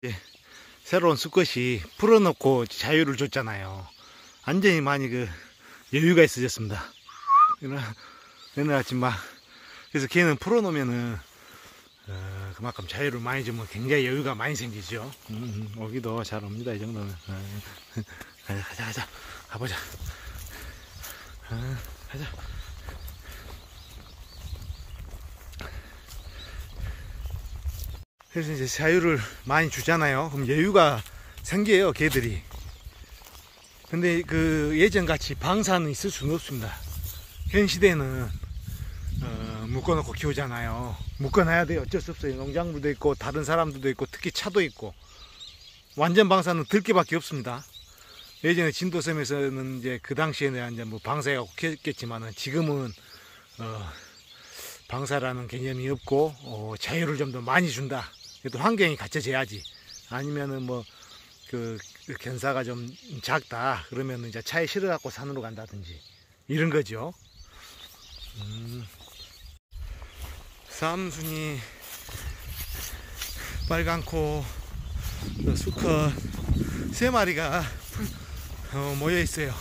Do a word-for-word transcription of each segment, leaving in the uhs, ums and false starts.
예, 새로운 수컷이 풀어놓고 자유를 줬잖아요. 완전히 많이 그 여유가 있어졌습니다. 오늘 아침 막 그래서 걔는 풀어놓으면은 어, 그만큼 자유를 많이 주면 굉장히 여유가 많이 생기죠. 음, 오기도 잘 옵니다. 이 정도면. 어, 가자 가자 가자 가보자. 어, 가자. 그래서 이제 자유를 많이 주잖아요. 그럼 여유가 생겨요, 개들이. 근데 그 예전같이 방사는 있을 수는 없습니다. 현 시대는 어, 묶어놓고 키우잖아요. 묶어놔야 돼요. 어쩔 수 없어요. 농작물도 있고 다른 사람들도 있고 특히 차도 있고 완전 방사는 들개밖에 없습니다. 예전에 진도섬에서는 이제 그 당시에는 이제 뭐 방사해갖고 키웠겠지만은 지금은 어, 방사라는 개념이 없고 어, 자유를 좀 더 많이 준다. 그래도 환경이 갖춰져야지. 아니면은 뭐 그 견사가 좀 작다 그러면 이제 차에 실어갖고 산으로 간다든지 이런 거죠. 음. 삼순이, 빨간코, 수컷 세 마리가 어, 모여 있어요.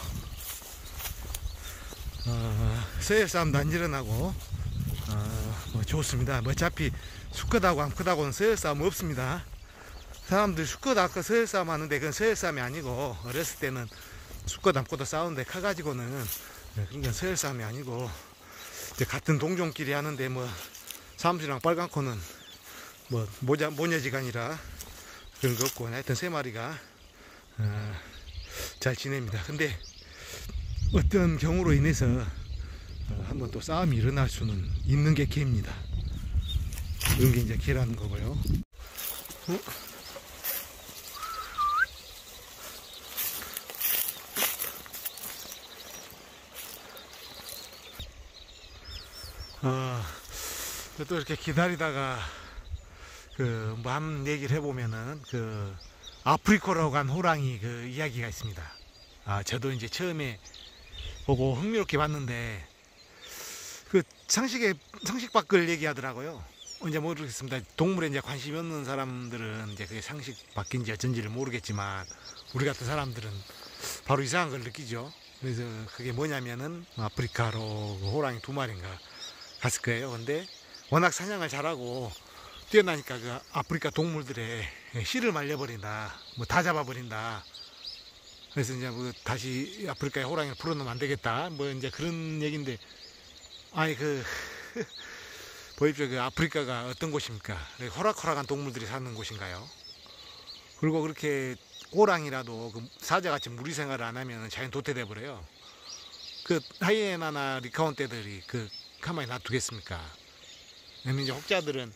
어, 서열 싸움도 안 일어나고 어, 뭐 좋습니다. 뭐 어차피 수컷하고 암컷하고는 서열 싸움 없습니다. 사람들 수컷 암컷 서열 싸움 하는데 그건 서열 싸움이 아니고 어렸을 때는 수컷 암컷도 싸우는데 커가지고는 그런 건 서열 싸움이 아니고 이제 같은 동종끼리 하는데 뭐 삼순이랑 빨간코는 뭐 모자 모녀지간이라 그런 거 없고 하여튼 세 마리가 어, 잘 지냅니다. 근데 어떤 경우로 인해서 어, 한번 또 싸움이 일어날 수는 있는 게 개입니다. 그런 게 이제 개라는 거고요. 어? 어, 또 이렇게 기다리다가 그 뭐 한 얘기를 해보면은 그 아프리코라고 한 호랑이 그 이야기가 있습니다. 아 저도 이제 처음에 보고 흥미롭게 봤는데 그 상식에 상식 밖을 얘기하더라고요. 이제 모르겠습니다. 동물에 이제 관심이 없는 사람들은 이제 그게 상식 밖인지 어쩐지를 모르겠지만 우리 같은 사람들은 바로 이상한 걸 느끼죠. 그래서 그게 뭐냐면은 아프리카로 호랑이 두 마리인가 갔을 거예요. 근데 워낙 사냥을 잘하고 뛰어나니까 그 아프리카 동물들의 씨를 말려버린다, 뭐 다 잡아버린다. 그래서 이제 뭐 다시 아프리카에 호랑이를 풀어놓으면 안 되겠다, 뭐 이제 그런 얘기인데, 아니 그 보십시오. 그 아프리카가 어떤 곳입니까? 호락호락한 동물들이 사는 곳인가요? 그리고 그렇게 호랑이라도 그 사자같이 무리 생활을 안 하면 자연 도태돼 버려요. 그 하이에나나 리카온 떼들이 그 가만히 놔두겠습니까? 왜냐면 이제 혹자들은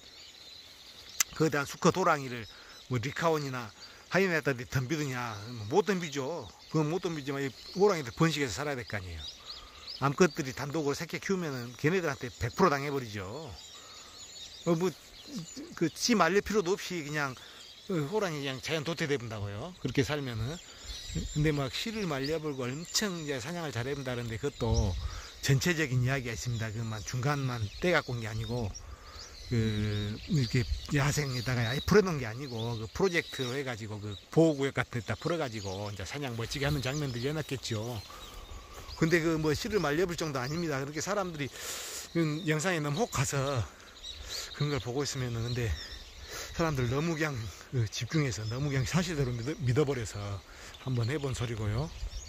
거대한 수컷 호랑이를 뭐 리카온이나 하이에나들이 덤비느냐, 못 덤비죠. 그건 못 덤비지만 이 호랑이들 번식해서 살아야 될 거 아니에요. 암컷들이 단독으로 새끼 키우면은 걔네들한테 백 퍼센트 당해버리죠. 어, 뭐, 그, 씨 말릴 필요도 없이 그냥 호랑이 그냥 자연 도태돼 본다고요. 그렇게 살면은. 근데 막 씨를 말려버리고 엄청 이제 사냥을 잘 해본다는데 그것도 전체적인 이야기가 있습니다. 그만 중간만 떼갖고 온 게 아니고, 그, 이렇게 야생에다가 아예 풀어놓은 게 아니고, 그 프로젝트로 해가지고, 그 보호구역 같은 데다 풀어가지고, 이제 사냥 멋지게 하는 장면들이 해놨겠죠. 근데 그 뭐 씨를 말려볼 정도 아닙니다. 그렇게 사람들이 그 영상에 너무 혹 가서 그런 걸 보고 있으면은 근데 사람들 너무 그냥 집중해서 너무 그냥 사실대로 믿어, 버려서 한번 해본 소리고요.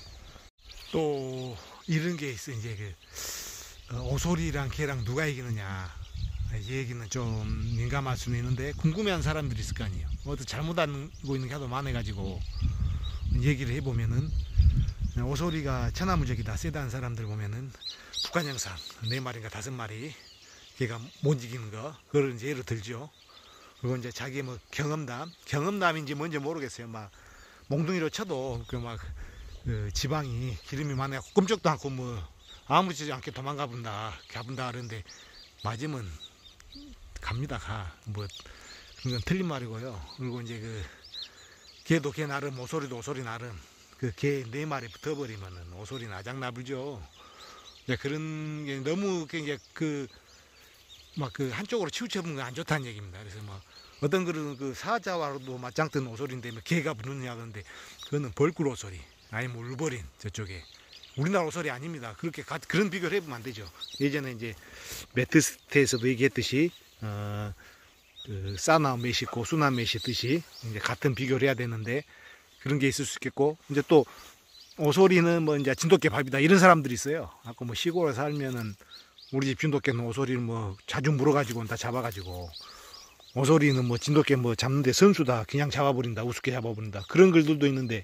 또 이런 게 있어. 이제 그 오소리랑 개랑 누가 이기느냐 이 얘기는 좀 민감할 수는 있는데 궁금해하는 사람들이 있을 거 아니에요. 어떤 잘못 알고 있는 게 하도 많아가지고 얘기를 해보면은 오소리가 천하무적이다 세다는 사람들 보면은 북한 영상 네 마리인가 다섯 마리 걔가 못 이기는 거 그걸 이제 예로 들죠. 그리고 이제 자기 뭐 경험담 경험담인지 뭔지 모르겠어요. 막 몽둥이로 쳐도 그 막 그 지방이 기름이 많아갖고 꼼짝도 않고 뭐 아무렇지 않게 도망가 본다 가본다 그러는데 맞으면 갑니다. 가 뭐 그건 틀린 말이고요. 그리고 이제 그 걔도 걔 나름 오소리도 오소리 나름 그 개 네 마리 붙어버리면은 오소리 나장나불죠. 이제 그런 게 너무 이제 그 막 그 한쪽으로 치우쳐보는 건 안 좋다는 얘기입니다. 그래서 뭐 어떤 글은 그 사자와도 맞짱 뜨는 오소리인데 뭐 개가 부르느냐 그러는데 그거는 벌꿀 오소리 아니면 울버린 저쪽에 우리나라 오소리 아닙니다. 그렇게 가, 그런 비교를 해보면 안 되죠. 예전에 이제 매트스트에서도 얘기했듯이 어, 그 싸나 메시 고수나 메시 뜻이 이제 같은 비교를 해야 되는데 그런 게 있을 수 있겠고 이제 또 오소리는 뭐 이제 진돗개 밥이다 이런 사람들이 있어요. 아까 뭐 시골에 살면은 우리 집 진돗개는 오소리를 뭐 자주 물어가지고 다 잡아가지고 오소리는 뭐 진돗개 뭐 잡는데 선수다 그냥 잡아버린다 우습게 잡아버린다 그런 글들도 있는데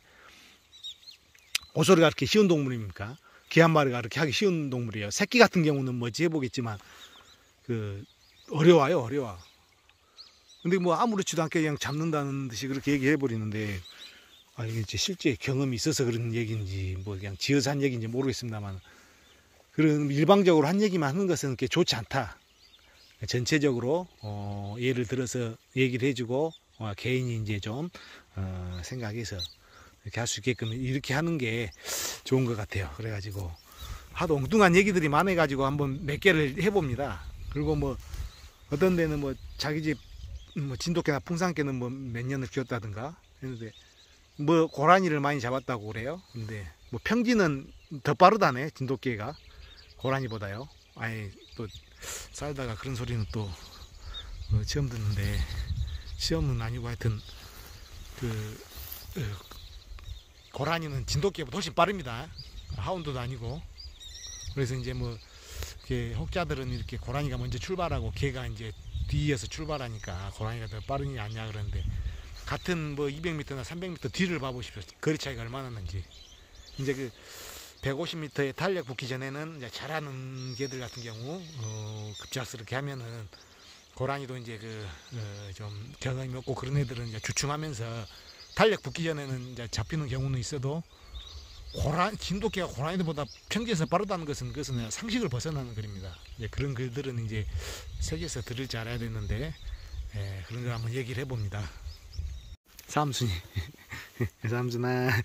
오소리가 그렇게 쉬운 동물입니까? 개 한 마리가 그렇게 하기 쉬운 동물이에요. 새끼 같은 경우는 뭐지 해보겠지만 그 어려워요 어려워. 근데 뭐 아무렇지도 않게 그냥 잡는다는 듯이 그렇게 얘기해 버리는데 아 이게 이제 실제 경험이 있어서 그런 얘기인지 뭐 그냥 지어서 한 얘기인지 모르겠습니다만 그런 일방적으로 한 얘기만 하는 것은 그렇게 좋지 않다. 전체적으로 어 예를 들어서 얘기를 해주고 어 개인이 이제 좀 어 생각해서 이렇게 할 수 있게끔 이렇게 하는 게 좋은 것 같아요. 그래가지고 하도 엉뚱한 얘기들이 많아가지고 한번 몇 개를 해봅니다. 그리고 뭐 어떤 데는 뭐 자기 집 뭐 진돗개나 풍산개는 뭐 몇 년을 키웠다든가 했는데 뭐 고라니를 많이 잡았다고 그래요. 근데 뭐 평지는 더 빠르다네 진돗개가 고라니보다요. 아니 또 살다가 그런 소리는 또 어, 처음 듣는데 시험은 아니고 하여튼 그 어, 고라니는 진돗개보다 훨씬 빠릅니다. 하운드도 아니고. 그래서 이제 뭐 이렇게 혹자들은 이렇게 고라니가 먼저 출발하고 개가 이제 뒤에서 출발하니까 고라니가 더 빠르냐 아니냐 그러는데 같은 뭐 이백 미터나 삼백 미터 뒤를 봐보십시오. 거리 차이가 얼마나 나는지. 이제 그 백오십 미터에 탄력 붙기 전에는 이제 잘하는 개들 같은 경우 어, 급작스럽게 하면은 고라니도 이제 그 좀 어, 경험이 없고 그런 애들은 이제 주춤하면서 탄력 붙기 전에는 이제 잡히는 경우는 있어도 고라 진돗개가 고라니들보다 평지에서 빠르다는 것은 그것은 상식을 벗어나는 글입니다. 이제 그런 글들은 이제 세계에서 들을 줄 알아야 되는데 예, 그런 걸 한번 얘기를 해봅니다. 삼순이 삼순아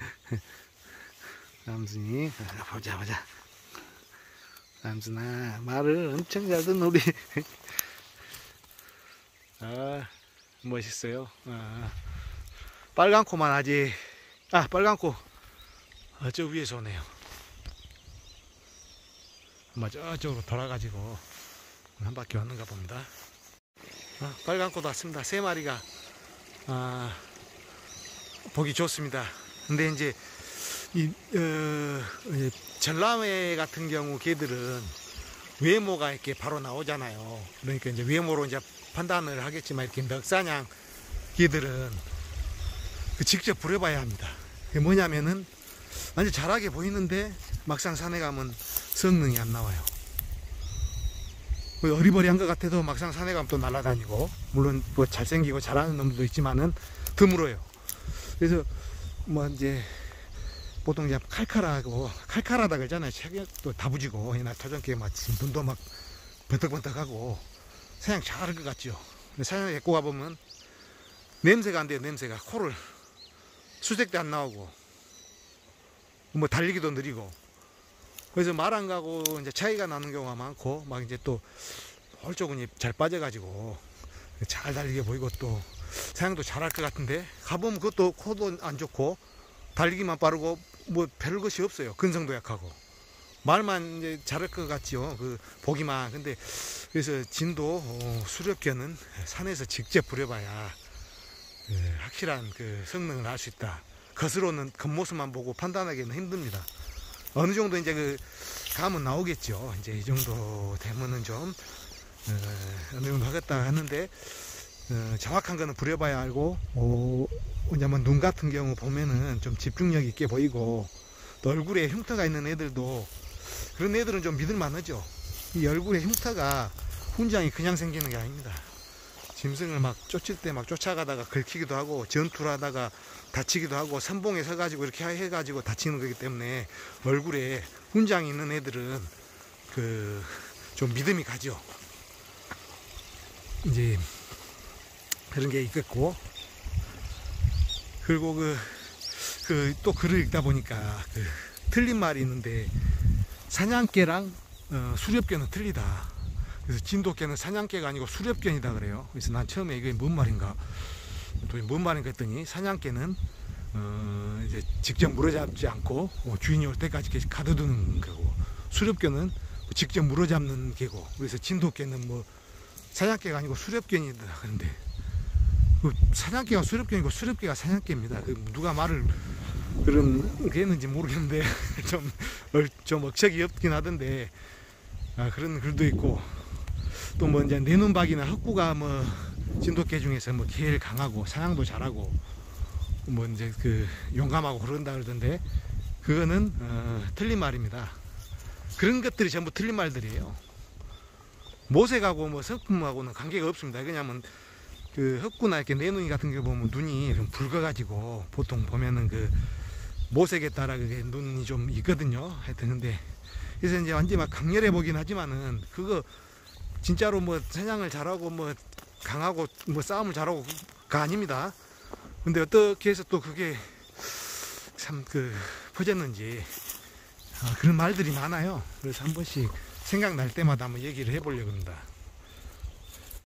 삼순이 보자 보자 삼순아 말을 엄청 잘 듣는 우리 아 멋있어요. 아, 빨간 코만 아직 아 빨간 코 아, 저 위에서 오네요. 아마 저쪽으로 돌아가지고 한 바퀴 왔는가 봅니다. 아, 빨간 코도 왔습니다. 세 마리가 아, 보기 좋습니다. 근데 이제 이 어, 전람회 같은 경우 개들은 외모가 이렇게 바로 나오잖아요. 그러니까 이제 외모로 이제 판단을 하겠지만 이렇게 멱사냥 개들은 그 직접 부려봐야 합니다. 그게 뭐냐면은 완전 잘하게 보이는데 막상 산에 가면 성능이 안 나와요. 어리버리한 것 같아도 막상 산에 가면 또 날아다니고 물론 뭐 잘생기고 잘하는 놈도 있지만은 드물어요. 그래서 뭐 이제 보통 이제 칼칼하고 칼칼하다 그러잖아요. 체격도 다부지고 나 토종개 막 눈도 막 번뜩번뜩하고 사냥 잘할 것 같죠. 근데 사냥 데리고 가보면 냄새가 안 돼요. 냄새가 코를 수색도 안 나오고 뭐 달리기도 느리고 그래서 말 안 가고 이제 차이가 나는 경우가 많고 막 이제 또 홀쭉은 잘 빠져가지고 잘 달리게 보이고 또 사냥도 잘할 것 같은데 가보면 그것도 코도 안 좋고 달리기만 빠르고 뭐 별 것이 없어요. 근성도 약하고 말만 이제 잘할 것 같죠. 그 보기만. 근데 그래서 진도 어, 수렵견은 산에서 직접 부려봐야 그 확실한 그 성능을 알 수 있다. 겉으로는 겉모습만 보고 판단하기는 힘듭니다. 어느 정도 이제 그 감은 나오겠죠. 이제 이 정도 되면은 좀 어, 어느 정도 하겠다 하는데 어, 정확한 거는 부려봐야 알고 어, 왜냐면 눈 같은 경우 보면은 좀 집중력 있게 보이고 또 얼굴에 흉터가 있는 애들도 그런 애들은 좀 믿을만하죠. 이 얼굴에 흉터가 훈장이 그냥 생기는 게 아닙니다. 짐승을 막 쫓을 때 막 쫓아가다가 긁히기도 하고 전투를 하다가 다치기도 하고 선봉에 서가지고 이렇게 해가지고 다치는 거기 때문에 얼굴에 훈장이 있는 애들은 그 좀 믿음이 가죠. 이제 그런 게 있겠고 그리고 그 그 또 글을 읽다 보니까 그 틀린 말이 있는데 사냥개랑 어, 수렵개는 틀리다. 그래서 진돗개는 사냥개가 아니고 수렵견이다 그래요. 그래서 난 처음에 이게 뭔 말인가, 또 뭔 말인가 했더니 사냥개는 어 이제 직접 물어잡지 않고 어 주인이 올 때까지 계속 가둬두는 거고, 수렵견은 직접 물어잡는 개고, 그래서 진돗개는 뭐 사냥개가 아니고 수렵견이다. 그런데 그 사냥개가 수렵견이고 수렵개가 사냥개입니다. 그 누가 말을 그런 게 했는지 모르겠는데 좀, 좀 억척이 없긴 하던데, 아, 그런 글도 있고, 또 뭐 이제 내눈박이나 흑구가 뭐 진돗개 중에서 뭐 제일 강하고 사냥도 잘하고 뭐 이제 그 용감하고 그런다 그러던데, 그거는 어, 틀린 말입니다. 그런 것들이 전부 틀린 말들이에요. 모색하고 뭐 성품하고는 관계가 없습니다. 왜냐면 그 흑구나 이렇게 내눈이 같은 게 보면 눈이 좀 붉어가지고 보통 보면은 그 모색에 따라 그게 눈이 좀 있거든요. 하여튼 근데 그래서 이제 완전히 막 강렬해 보긴 하지만은 그거 진짜로 뭐 사냥을 잘하고 뭐 강하고 뭐 싸움을 잘하고가 아닙니다. 근데 어떻게 해서 또 그게 참 그 퍼졌는지 아, 그런 말들이 많아요. 그래서 한 번씩 생각날 때마다 한번 얘기를 해보려고 합니다.